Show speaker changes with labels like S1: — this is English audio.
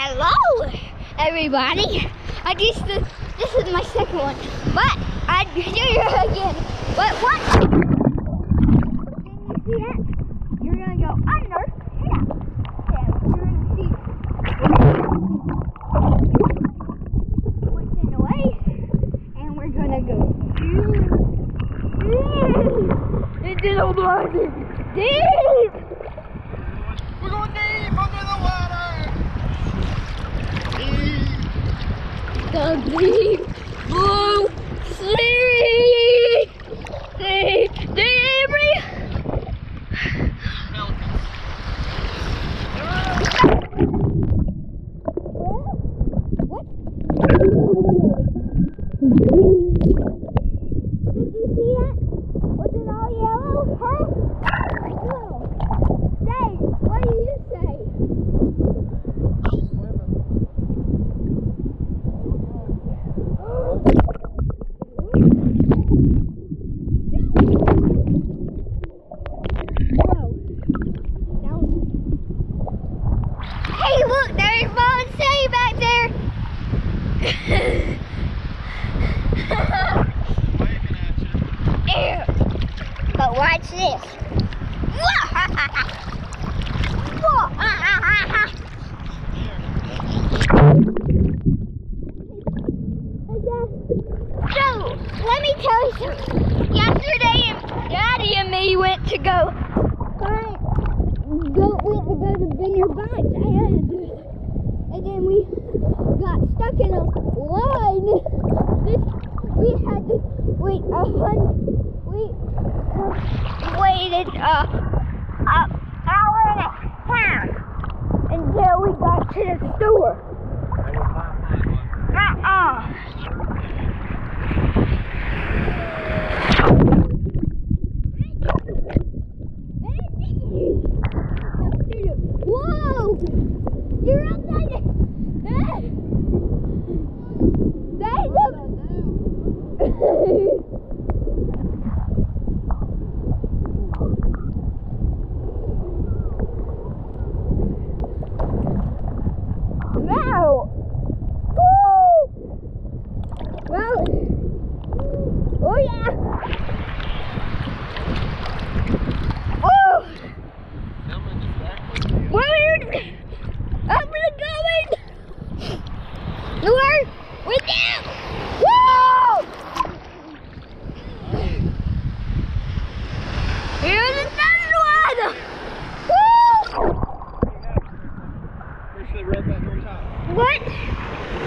S1: Hello, everybody. This is my second one, but I do it again. But what? Can you see it? You're gonna go under. Yeah. You're gonna see what's in the way, and we're gonna go into the water. Deep.
S2: We're going deep under the water.
S1: The deep blue sea. Debris. What? Did you see that? Was it all yellow? Huh? No. Dave, what do you say? Hey, look, there's Mom and Say back there.
S2: Waving at you.
S1: Ew. But watch this. So, let me tell you something. Yesterday, Daddy and me went to go to Vineyard Vines, and then we got stuck in a line. We had to wait waited an hour and a half until we got to the store. Whoa! You're upside down. That's up. Wow! Woo! Well, oh yeah! Oh! Where? I'm going! Where? We're down! Whoa! Here's another one! Woo!
S2: Wish they read that very time.
S1: What?